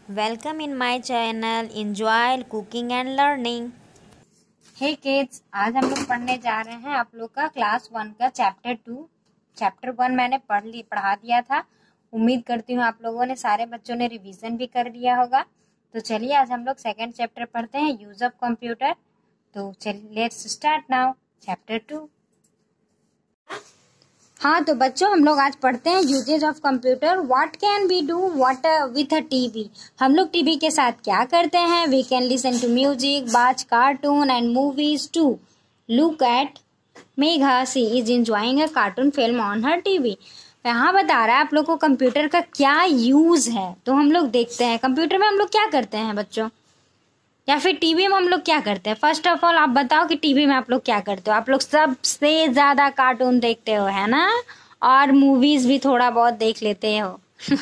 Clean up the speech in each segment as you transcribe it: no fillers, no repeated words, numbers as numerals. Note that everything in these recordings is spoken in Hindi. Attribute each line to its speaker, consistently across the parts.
Speaker 1: Welcome in my channel. Enjoy cooking and learning.
Speaker 2: Hey kids, आज हम लोग पढ़ने जा रहे हैं आप लोग का क्लास 1 का चैप्टर 2। चैप्टर 1 मैंने पढ़ा दिया था। उम्मीद करती हूँ आप लोगों ने सारे बच्चों ने रिवीजन भी कर लिया होगा। तो चलिए आज हम लोग सेकंड चैप्टर पढ़ते हैं, यूज ऑफ कंप्यूटर। तो चलिए लेट्स स्टार्ट नाउ चैप्टर 2। हाँ तो बच्चों, हम लोग आज पढ़ते हैं uses of computer. What can we do what with a TV. हम लोग टीवी के साथ क्या करते हैं? We can listen to music, watch cartoon and movies too. Look at Megha, she is enjoying a cartoon film on her TV. यहाँ बता रहा है आप लोग को कंप्यूटर का क्या यूज है। तो हम लोग देखते हैं कंप्यूटर में हम लोग क्या करते हैं बच्चों, या फिर टीवी में हम लोग क्या करते हैं। फर्स्ट ऑफ ऑल आप बताओ कि टीवी में आप लोग क्या करते हो। आप लोग सबसे ज्यादा कार्टून देखते हो, है ना, और मूवीज भी थोड़ा बहुत देख लेते हो।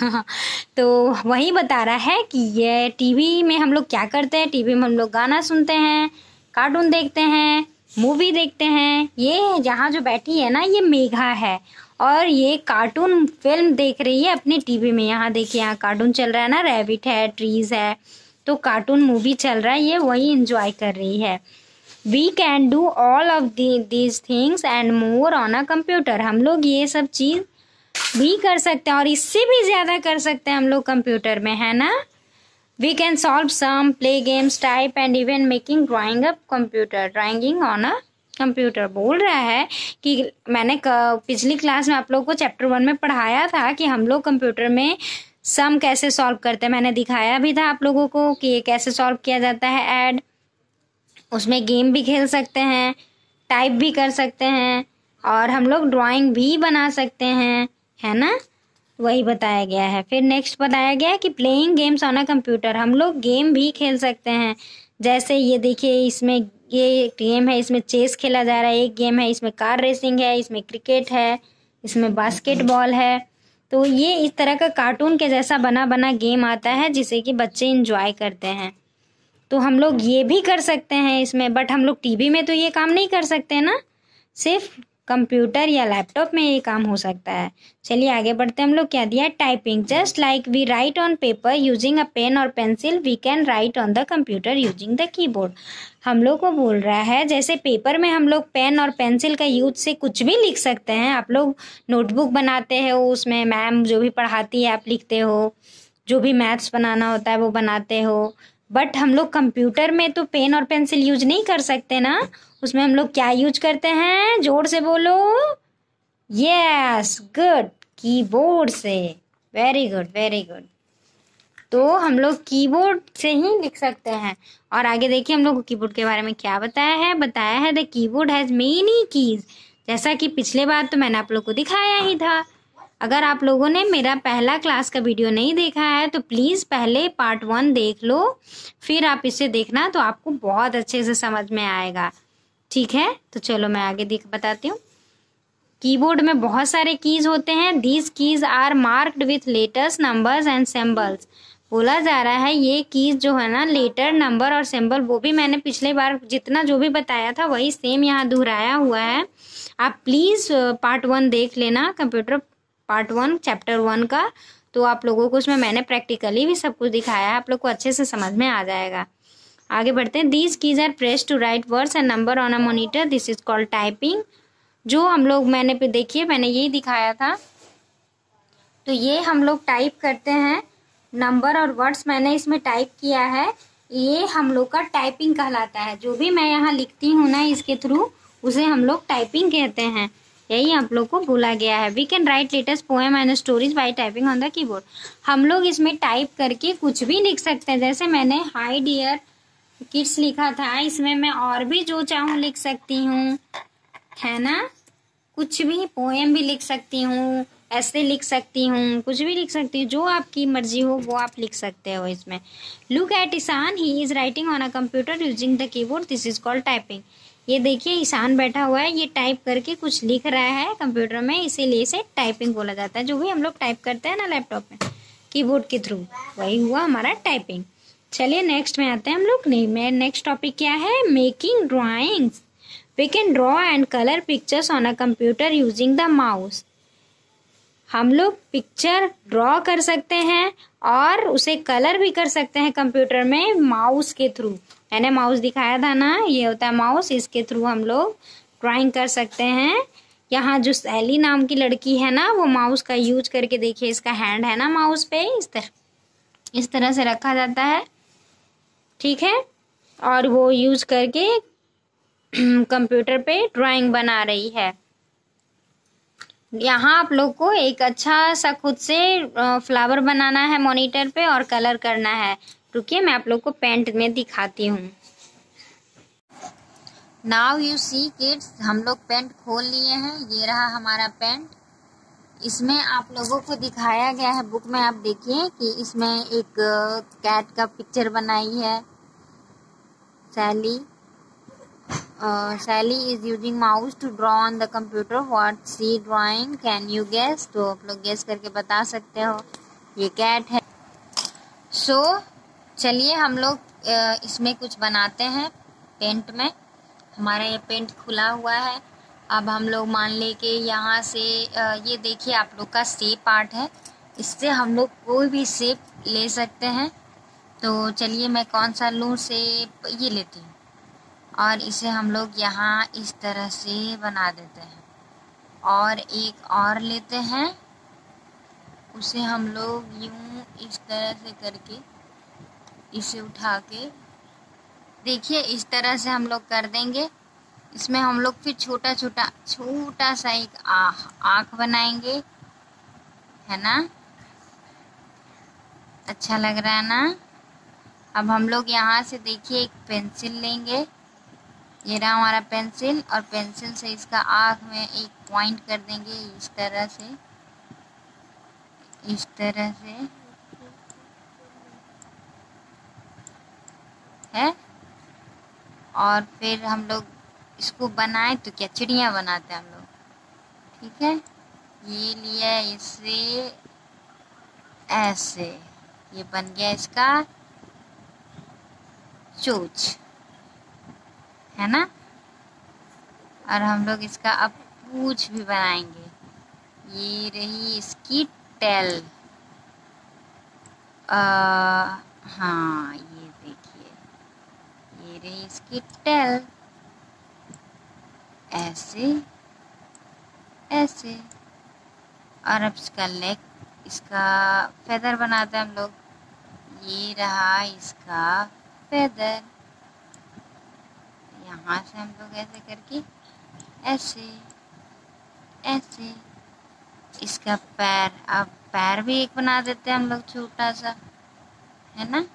Speaker 2: तो वही बता रहा है कि ये टीवी में हम लोग क्या करते हैं। टीवी में हम लोग गाना सुनते हैं, कार्टून देखते हैं, मूवी देखते हैं। ये यहाँ जो बैठी है ना, ये मेघा है और ये कार्टून फिल्म देख रही है अपने टीवी में। यहाँ देखिए, यहाँ कार्टून चल रहा है ना, रैबिट है, ट्रीज है, तो कार्टून मूवी चल रहा है, ये वही एंजॉय कर रही है। We can do all of these things and more on a computer. हम लोग ये सब चीज भी कर सकते हैं और इससे भी ज्यादा कर सकते हैं हम लोग कंप्यूटर में, है ना। We can solve sum, play games, type and even making drawing up computer, drawing on a computer. बोल रहा है कि मैंने पिछली क्लास में आप लोग को चैप्टर 1 में पढ़ाया था कि हम लोग कंप्यूटर में सम कैसे सॉल्व करते हैं। मैंने दिखाया भी था आप लोगों को कि ये कैसे सॉल्व किया जाता है। ऐड, उसमें गेम भी खेल सकते हैं, टाइप भी कर सकते हैं और हम लोग ड्राइंग भी बना सकते हैं, है ना, वही बताया गया है। फिर नेक्स्ट बताया गया है कि playing games on a computer. हम लोग गेम भी खेल सकते हैं। जैसे ये देखिए, इसमें ये गेम है, इसमें चेस खेला जा रहा है, एक गेम है, इसमें कार रेसिंग है, इसमें क्रिकेट है, इसमें बास्केटबॉल है। तो ये इस तरह का कार्टून के जैसा बना बना गेम आता है जिसे कि बच्चे एंजॉय करते हैं। तो हम लोग ये भी कर सकते हैं इसमें, बट हम लोग टीवी में तो ये काम नहीं कर सकते ना, सिर्फ कंप्यूटर या लैपटॉप में ये काम हो सकता है। चलिए आगे बढ़ते हैं। हम लोग क्या दिया, typing. Just like we write on paper using a pen और pencil, we can write on the computer using the keyboard. हम लोग को बोल रहा है जैसे पेपर में हम लोग पेन और पेंसिल का यूज से कुछ भी लिख सकते हैं। आप लोग नोटबुक बनाते हो, उसमें मैम जो भी पढ़ाती है आप लिखते हो, जो भी मैथ्स बनाना होता है वो बनाते हो। बट हम लोग कंप्यूटर में तो पेन और पेंसिल यूज नहीं कर सकते ना। उसमें हम लोग क्या यूज करते हैं, जोर से बोलो। यस, गुड, कीबोर्ड से। Very good, very good. तो हम लोग कीबोर्ड से ही लिख सकते हैं। और आगे देखिए हम लोग को कीबोर्ड के बारे में क्या बताया है the keyboard has many keys. जैसा कि पिछले बार तो मैंने आप लोग को दिखाया ही था। अगर आप लोगों ने मेरा पहला क्लास का वीडियो नहीं देखा है तो प्लीज पहले पार्ट 1 देख लो, फिर आप इसे देखना, तो आपको बहुत अच्छे से समझ में आएगा। ठीक है, तो चलो मैं आगे बताती हूँ। कीबोर्ड में बहुत सारे कीज होते हैं। These keys are marked with letters, numbers and symbols. बोला जा रहा है ये कीज जो है ना, लेटर, नंबर और सिंबल, वो भी मैंने पिछले बार जितना जो भी बताया था वही सेम यहाँ दोहराया हुआ है। आप प्लीज पार्ट 1 देख लेना, कंप्यूटर पार्ट 1 चैप्टर 1 का। तो आप लोगों को उसमें मैंने प्रैक्टिकली भी सब कुछ दिखाया है, आप लोग को अच्छे से समझ में आ जाएगा। आगे बढ़ते हैं। These keys are press to write words and number on a monitor, this is called typing. जो हम लोग मैंने देखिए मैंने यही दिखाया था। तो ये हम लोग टाइप करते हैं, नंबर और वर्ड्स मैंने इसमें टाइप किया है, ये हम लोग का टाइपिंग कहलाता है। जो भी मैं यहाँ लिखती हूँ ना इसके थ्रू, उसे हम लोग टाइपिंग कहते हैं। यही आप लोग को बोला गया है। We can write letters, poem and stories by typing on the keyboard. हम लोग इसमें टाइप करके कुछ भी लिख सकते हैं। जैसे मैंने हाय डियर किड्स लिखा था, इसमें मैं और भी जो चाहूँ लिख सकती हूँ, है ना। कुछ भी, पोएम भी लिख सकती हूँ, ऐसे लिख सकती हूँ, कुछ भी लिख सकती हूँ, जो आपकी मर्जी हो वो आप लिख सकते हो इसमें। Look at Ishan, he is writing on a computer using the keyboard, this is called typing. ये देखिए ईशान बैठा हुआ है, ये टाइप करके कुछ लिख रहा है कंप्यूटर में, इसीलिए इसे टाइपिंग बोला जाता है। जो भी हम लोग टाइप करते हैं ना लैपटॉप में कीबोर्ड के थ्रू, वही हुआ हमारा टाइपिंग। चलिए नेक्स्ट में आते हैं हम लोग। नहीं, नेक्स्ट टॉपिक क्या है, making drawings. We can draw and color pictures on a computer using the mouse. हम लोग पिक्चर ड्रॉ कर सकते हैं और उसे कलर भी कर सकते हैं कंप्यूटर में माउस के थ्रू। मैंने माउस दिखाया था ना, ये होता है माउस, इसके थ्रू हम लोग ड्राइंग कर सकते हैं। यहाँ जो सैली नाम की लड़की है ना, वो माउस का यूज करके देखिए, इसका हैंड है ना माउस पे, इस तरह से रखा जाता है, ठीक है। और वो यूज करके कंप्यूटर पे ड्राइंग बना रही है। यहाँ आप लोग को एक अच्छा सा खुद से फ्लावर बनाना है मॉनिटर पे और कलर करना है। रुकिए मैं आप लोग को पेंट में दिखाती हूँ। नाउ यू सी किड्स, हम लोग पेंट खोल लिए हैं। ये रहा हमारा पेंट। इसमें आप लोगों को दिखाया गया है, बुक में आप देखिए कि इसमें एक कैट का पिक्चर बनाई है सैली। Sally is using mouse to draw on the computer. What she drawing? Can you guess? तो आप लोग गेस करके बता सकते हो, ये कैट है। चलिए हम लोग इसमें कुछ बनाते हैं पेंट में। हमारा ये पेंट खुला हुआ है। अब हम लोग मान ले के यहाँ से ये देखिए आप लोग का शेप आर्ट है, इससे हम लोग कोई भी शेप ले सकते हैं। तो चलिए मैं कौन सा लूँ शेप, ये लेती हूँ और इसे हम लोग यहाँ इस तरह से बना देते हैं। और एक और लेते हैं, उसे हम लोग यूं इस तरह से करके इसे उठा के देखिए इस तरह से हम लोग कर देंगे। इसमें हम लोग फिर छोटा सा एक आँख बनाएंगे, है ना। अच्छा लग रहा है ना। अब हम लोग यहाँ से देखिए एक पेंसिल लेंगे, ये रहा हमारा पेंसिल, और पेंसिल से इसका आँख में एक पॉइंट कर देंगे इस तरह से, इस तरह से है। और फिर हम लोग इसको बनाए तो क्या चिड़िया बनाते हैं हम लोग, ठीक है। ये लिया इसे ऐसे, ये बन गया इसका चोंच, है ना। और हम लोग इसका अब पूंछ भी बनाएंगे। ये रही इसकी टेल। हाँ ये देखिए, ये रही इसकी टेल, ऐसे ऐसे। और अब इसका लेग, इसका फेदर बनाते हैं हम लोग। ये रहा इसका फेदर। यहाँ से हम लोग ऐसे करके ऐसे ऐसे। इसका पैर, अब पैर भी एक बना देते हैं हम लोग छोटा सा, है ना।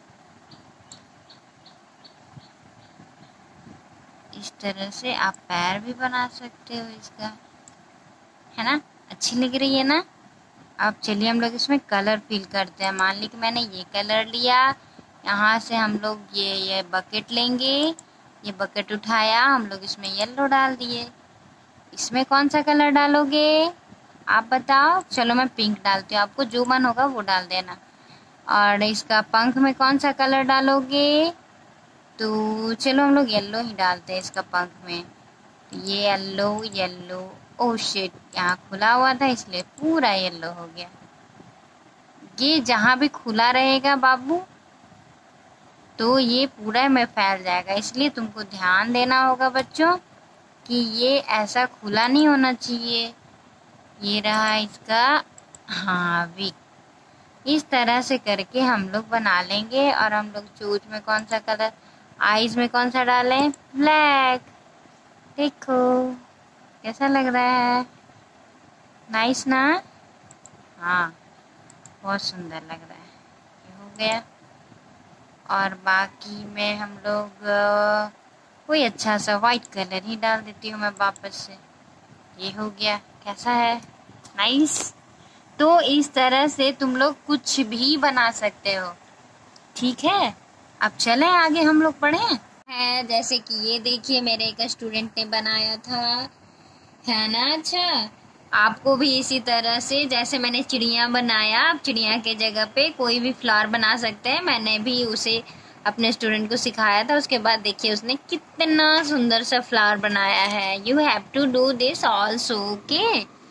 Speaker 2: इस तरह से आप पैर भी बना सकते हो इसका, है ना। अच्छी लग रही है ना। अब चलिए हम लोग इसमें कलर फिल करते हैं। मान ली कि मैंने ये कलर लिया, यहाँ से हम लोग ये बकेट लेंगे, ये बकेट उठाया, हम लोग इसमें येलो डाल दिए। इसमें कौन सा कलर डालोगे आप बताओ। चलो मैं पिंक डालती हूँ, आपको जो मन होगा वो डाल देना। और इसका पंख में कौन सा कलर डालोगे, तो चलो हम लोग येलो ही डालते हैं इसका पंख में। ये येलो येलो, ओह शिट, यहाँ खुला हुआ था इसलिए पूरा येलो हो गया। ये जहाँ भी खुला रहेगा बाबू तो ये पूरा में फैल जाएगा, इसलिए तुमको ध्यान देना होगा बच्चों कि ये ऐसा खुला नहीं होना चाहिए। ये रहा इसका हाँ विक। इस तरह से करके हम लोग बना लेंगे। और हम लोग चोंच में कौन सा कलर, आईज में कौन सा डालें, ब्लैक। देखो कैसा लग रहा है, नाइस ना। हाँ बहुत सुंदर लग रहा है, ये हो गया। और बाकी में हम लोग कोई अच्छा सा वाइट कलर ही डाल देती हूँ मैं वापस से। ये हो गया, कैसा है, नाइस। तो इस तरह से तुम लोग कुछ भी बना सकते हो, ठीक है। अब चलें आगे हम लोग पढ़ें। है जैसे कि ये देखिए मेरे एक स्टूडेंट ने बनाया था, है ना। अच्छा आपको भी इसी तरह से जैसे मैंने चिड़िया बनाया, आप चिड़िया के जगह पे कोई भी फ्लावर बना सकते हैं। मैंने भी उसे अपने स्टूडेंट को सिखाया था, उसके बाद देखिए उसने कितना सुंदर सा फ्लावर बनाया है। You have to do this also, okay.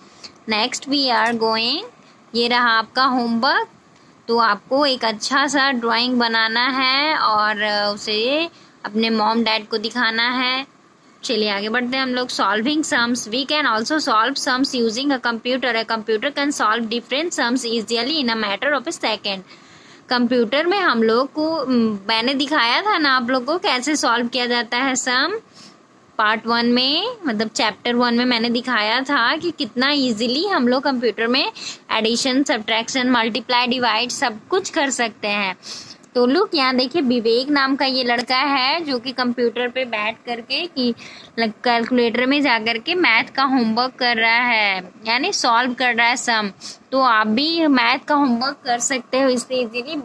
Speaker 2: Next we are going, ये रहा आपका होमवर्क। तो आपको एक अच्छा सा ड्राइंग बनाना है और उसे अपने मॉम डैड को दिखाना है। चलिए आगे बढ़ते हैं हम लोग। Solving sums, we can also solve sums using a computer. A computer can solve different sums easily in a matter of a second. Computer में हम लोग को मैंने दिखाया था ना आप लोग को कैसे सॉल्व किया जाता है सम। पार्ट 1 में, मतलब चैप्टर 1 में मैंने दिखाया था कि कितना इजीली हम लोग कंप्यूटर में एडिशन, सब्ट्रैक्शन, मल्टीप्लाई, डिवाइड सब कुछ कर सकते हैं। तो लुक यहाँ देखिए, विवेक नाम का ये लड़का है जो कि कंप्यूटर पे बैठ करके कि कैलकुलेटर में जा करके मैथ का होमवर्क कर रहा है, यानी सॉल्व कर रहा है सम। तो आप भी मैथ का होमवर्क कर सकते हो इससे easily,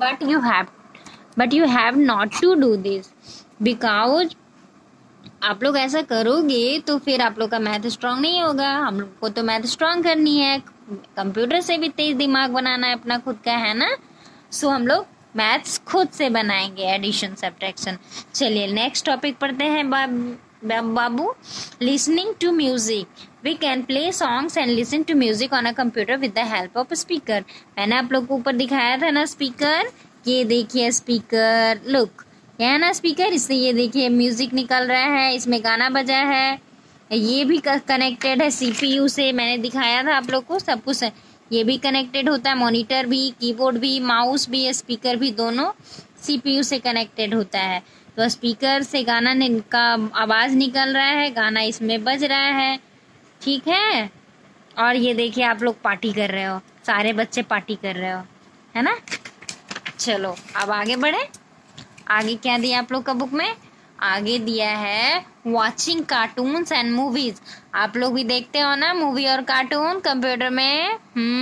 Speaker 2: but you have not to do this because आप लोग ऐसा करोगे तो फिर आप लोग का मैथ स्ट्रांग नहीं होगा। हम लोग को तो मैथ स्ट्रांग करनी है, कंप्यूटर से भी तेज दिमाग बनाना है अपना खुद का, है ना। सो हम लोग मैथ्स खुद से बनाएंगे, एडिशन, सब्ट्रैक्शन। चलिए नेक्स्ट टॉपिक पढ़ते हैं बाबू। Listening to music, we can play songs and listen to music on a computer with the help of speaker. मैंने आप लोग को ऊपर दिखाया था ना स्पीकर, ये देखिए स्पीकर, लुक यह है ना स्पीकर, इससे ये देखिए म्यूजिक निकल रहा है, इसमें गाना बजा है। ये भी कनेक्टेड है सीपीयू से, मैंने दिखाया था आप लोग को सब कुछ। ये भी कनेक्टेड होता है, मॉनिटर भी, कीबोर्ड भी, माउस भी, स्पीकर भी, दोनों सीपीयू से कनेक्टेड होता है। तो स्पीकर से गाना का आवाज निकल रहा है, गाना इसमें बज रहा है, ठीक है। और ये देखिए आप लोग पार्टी कर रहे हो, सारे बच्चे पार्टी कर रहे हो, है ना। चलो अब आगे बढ़े। आगे क्या दिया आप लोग का बुक में? आगे दिया है वॉचिंग कार्टून्स एंड मूवीज। आप लोग भी देखते हो ना मूवी और कार्टून कंप्यूटर में?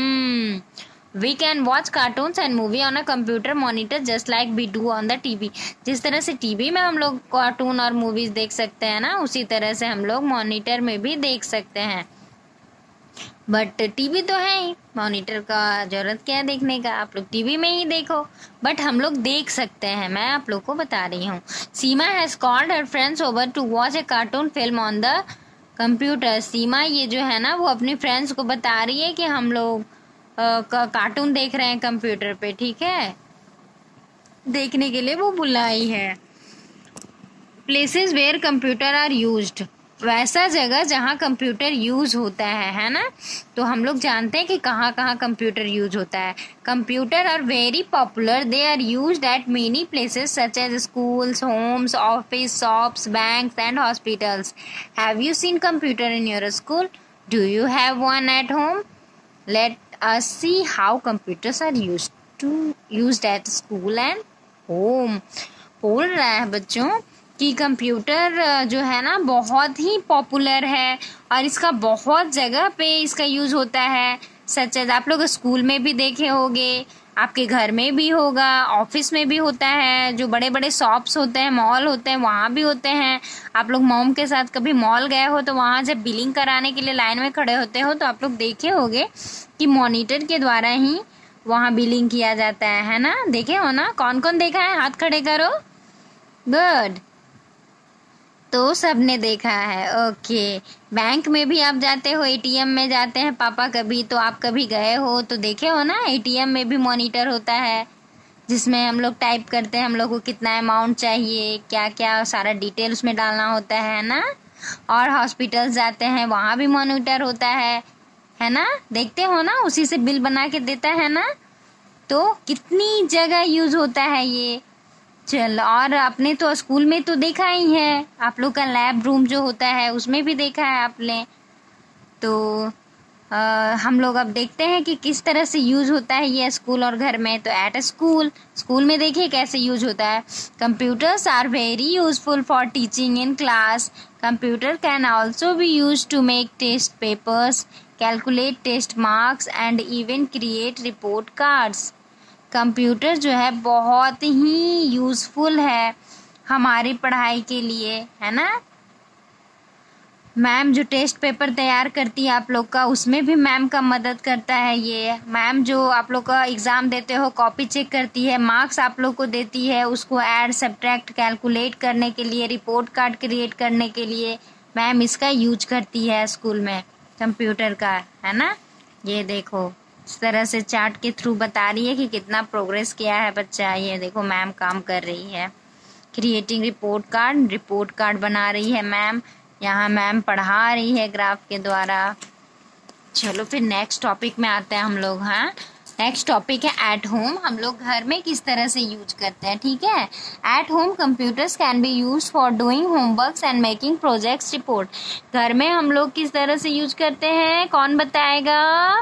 Speaker 2: We can watch cartoons and movie on a computer monitor just like we do on the TV. जिस तरह से टीवी में हम लोग कार्टून और मूवीज देख सकते हैं ना, उसी तरह से हम लोग मॉनिटर में भी देख सकते हैं। बट टीवी तो है ही, मॉनिटर का जरूरत क्या है देखने का, आप लोग टीवी में ही देखो। बट हम लोग देख सकते हैं, मैं आप लोग को बता रही हूँ। Seema has called her friends over to watch a cartoon film on the computer. Seema ये जो है ना वो अपनी फ्रेंड्स को बता रही है कि हम लोग कार्टून देख रहे हैं कंप्यूटर पे, ठीक है, देखने के लिए वो बुलाई है। Places where computer are used, वैसा जगह जहाँ कंप्यूटर यूज होता है ना। तो हम लोग जानते हैं कि कहाँ कहाँ कंप्यूटर यूज होता है। Computer are very popular, they are used at many places such as schools, homes, office, shops, banks and hospitals. Have you seen computer in your school? Do you have one at home? Let us see how computers are used at school and home. बोल रहा है बच्चों कि कंप्यूटर जो है ना बहुत ही पॉपुलर है और इसका बहुत जगह पे इसका यूज होता है। सच एज आप लोग स्कूल में भी देखे होंगे, आपके घर में भी होगा, ऑफिस में भी होता है, जो बड़े बड़े शॉप्स होते हैं, मॉल होते हैं, वहाँ भी होते हैं। आप लोग मॉम के साथ कभी मॉल गए हो तो वहाँ जब बिलिंग कराने के लिए लाइन में खड़े होते हो तो आप लोग देखे होंगे कि मॉनिटर के द्वारा ही वहाँ बिलिंग किया जाता है ना। देखे हो ना? कौन कौन देखा है? हाथ खड़े करो। गुड, तो सबने देखा है। ओके, बैंक में भी आप जाते हो, एटीएम में जाते हैं पापा कभी, तो आप कभी गए हो तो देखे हो ना, एटीएम में भी मॉनिटर होता है जिसमें हम लोग टाइप करते हैं हम लोग को कितना अमाउंट चाहिए, क्या क्या सारा डिटेल उसमें डालना होता है ना। और हॉस्पिटल जाते हैं वहाँ भी मॉनिटर होता है ना, देखते हो ना, उसी से बिल बना के देता है ना। तो कितनी जगह यूज होता है ये। चल, और आपने तो स्कूल में तो देखा ही है, आप लोग का लैब रूम जो होता है उसमें भी देखा है आपने। तो हम लोग अब देखते हैं कि किस तरह से यूज होता है ये स्कूल और घर में। तो एट स्कूल में देखिए कैसे यूज होता है। Computers are very useful for teaching in class. Computer can also be use to make test papers, calculate test marks and even create report cards. Computer जो है बहुत ही यूजफुल है हमारी पढ़ाई के लिए, है ना। मैम जो टेस्ट पेपर तैयार करती है आप लोग का, उसमें भी मैम का मदद करता है ये। मैम जो आप लोग का एग्ज़ाम देते हो कॉपी चेक करती है, मार्क्स आप लोग को देती है, उसको ऐड सब्ट्रैक्ट कैलकुलेट करने के लिए, रिपोर्ट कार्ड क्रिएट करने के लिए मैम इसका यूज करती है स्कूल में, कंप्यूटर का, है ना। ये देखो इस तरह से चार्ट के थ्रू बता रही है कि कितना प्रोग्रेस किया है बच्चा। ये देखो मैम काम कर रही है। क्रिएटिंग रिपोर्ट कार्ड बना रही है मैम। यहाँ मैम पढ़ा रही है ग्राफ के द्वारा। चलो फिर नेक्स्ट टॉपिक में आते हैं हम लोग। हाँ, नेक्स्ट टॉपिक है एट होम। हम लोग घर में किस तरह से यूज करते हैं, ठीक है। At home computers can be use for doing homeworks and making projects report. घर में हम लोग किस तरह से यूज करते हैं, कौन बताएगा?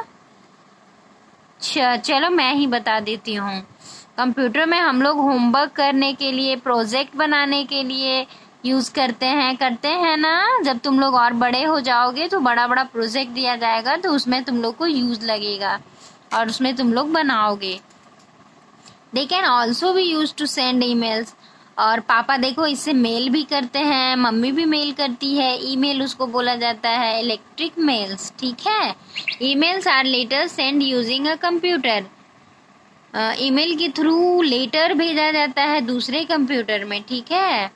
Speaker 2: चलो मैं ही बता देती हूँ। कंप्यूटर में हम लोग होमवर्क करने के लिए, प्रोजेक्ट बनाने के लिए यूज करते हैं ना। जब तुम लोग और बड़े हो जाओगे तो बड़ा बड़ा प्रोजेक्ट दिया जाएगा तो उसमें तुम लोग को यूज लगेगा और उसमें तुम लोग बनाओगे। They can also be use to send emails. और पापा देखो इससे मेल भी करते हैं, मम्मी भी मेल करती है। ईमेल उसको बोला जाता है इलेक्ट्रिक मेल्स, ठीक है। Emails are letter send using a computer. Email के थ्रू लेटर भेजा जाता है दूसरे कंप्यूटर में, ठीक है।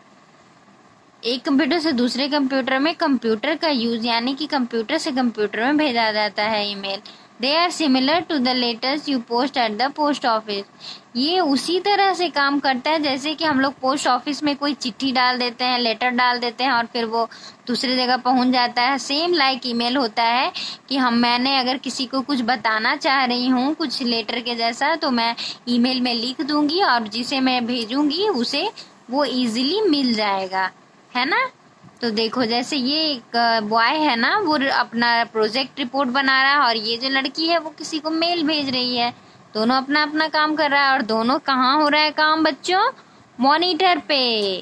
Speaker 2: एक कंप्यूटर से दूसरे कंप्यूटर में कंप्यूटर का यूज, यानी कि कंप्यूटर से कंप्यूटर में भेजा जाता है email. They are similar to the letters you post at the post office. ये उसी तरह से काम करता है जैसे कि हम लोग पोस्ट ऑफिस में कोई चिट्ठी डाल देते हैं, लेटर डाल देते हैं और फिर वो दूसरी जगह पहुंच जाता है। सेम लाइक ईमेल होता है कि मैंने अगर किसी को कुछ बताना चाह रही हूँ कुछ लेटर के जैसा, तो मैं ईमेल में लिख दूंगी और जिसे मैं भेजूंगी उसे वो इजीली मिल जाएगा, है ना। तो देखो जैसे ये एक बॉय है ना, वो अपना प्रोजेक्ट रिपोर्ट बना रहा है और ये जो लड़की है वो किसी को मेल भेज रही है। दोनों अपना अपना काम कर रहा है और दोनों कहाँ हो रहा है काम बच्चों? मॉनिटर पे।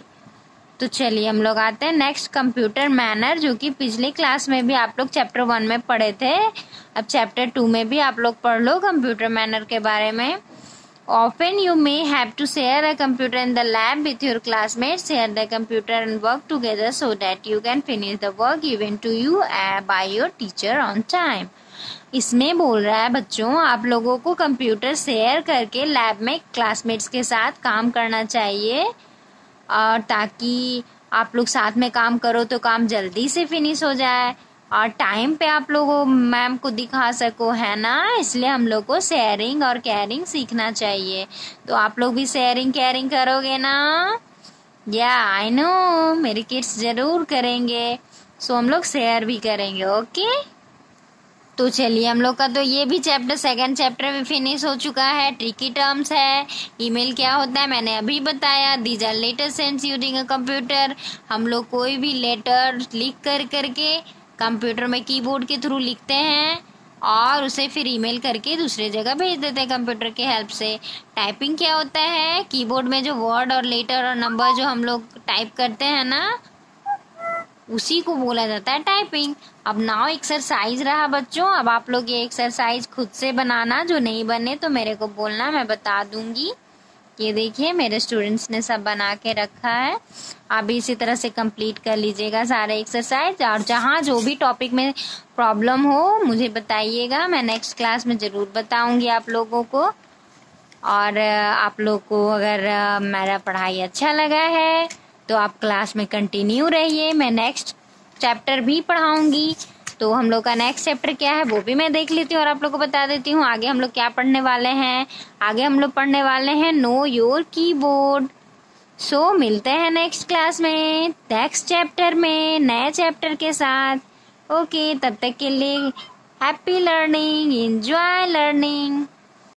Speaker 2: तो चलिए हम लोग आते हैं नेक्स्ट, कंप्यूटर मैनर, जो कि पिछले क्लास में भी आप लोग चैप्टर 1 में पढ़े थे। अब चैप्टर 2 में भी आप लोग पढ़ लो कंप्यूटर मैनर के बारे में। Often you may have to share a computer in the lab with your classmates. Share the computer and work together so that you can finish the work given to you by your teacher on time. इसमें बोल रहा है बच्चों आप लोगों को कंप्यूटर शेयर करके लैब में क्लासमेट्स के साथ काम करना चाहिए, और ताकि आप लोग साथ में काम करो तो काम जल्दी से फिनिश हो जाए और टाइम पे आप लोगों मैम को दिखा सको, है ना। इसलिए हम लोग को शेयरिंग और केयरिंग सीखना चाहिए। तो आप लोग भी शेयरिंग केयरिंग करोगे ना? या आई नो मेरे किड्स जरूर करेंगे। सो हम लोग शेयर भी करेंगे, ओके। तो चलिए हम लोग का तो ये भी चैप्टर, सेकंड चैप्टर भी फिनिश हो चुका है। ट्रिकी टर्म्स है। ईमेल क्या होता है मैंने अभी बताया। These are letter sends using a computer. हम लोग कोई भी लेटर लिख करके कंप्यूटर में कीबोर्ड के थ्रू लिखते हैं और उसे फिर ईमेल करके दूसरी जगह भेज देते हैं कंप्यूटर के हेल्प से। टाइपिंग क्या होता है? कीबोर्ड में जो वर्ड और लेटर और नंबर जो हम लोग टाइप करते हैं ना, उसी को बोला जाता है टाइपिंग। अब नाउ एक्सरसाइज रहा बच्चों। अब आप लोग ये एक्सरसाइज खुद से बनाना, जो नहीं बने तो मेरे को बोलना, मैं बता दूंगी। ये देखिए मेरे स्टूडेंट्स ने सब बना के रखा है। आप भी इसी तरह से कंप्लीट कर लीजिएगा सारे एक्सरसाइज, और जहाँ जो भी टॉपिक में प्रॉब्लम हो मुझे बताइएगा। मैं नेक्स्ट क्लास में ज़रूर बताऊंगी आप लोगों को। और आप लोग को अगर मेरा पढ़ाई अच्छा लगा है तो आप क्लास में कंटिन्यू रहिए। मैं नेक्स्ट चैप्टर भी पढ़ाऊंगी। तो हम लोग का नेक्स्ट चैप्टर क्या है वो भी मैं देख लेती हूँ और आप लोग को बता देती हूँ। आगे हम लोग क्या पढ़ने वाले हैं? आगे हम लोग पढ़ने वाले हैं नो योर कीबोर्ड। सो मिलते हैं नेक्स्ट क्लास में, नेक्स्ट चैप्टर में, नए चैप्टर के साथ। ओके, तब तक के लिए हैप्पी लर्निंग, एंजॉय लर्निंग।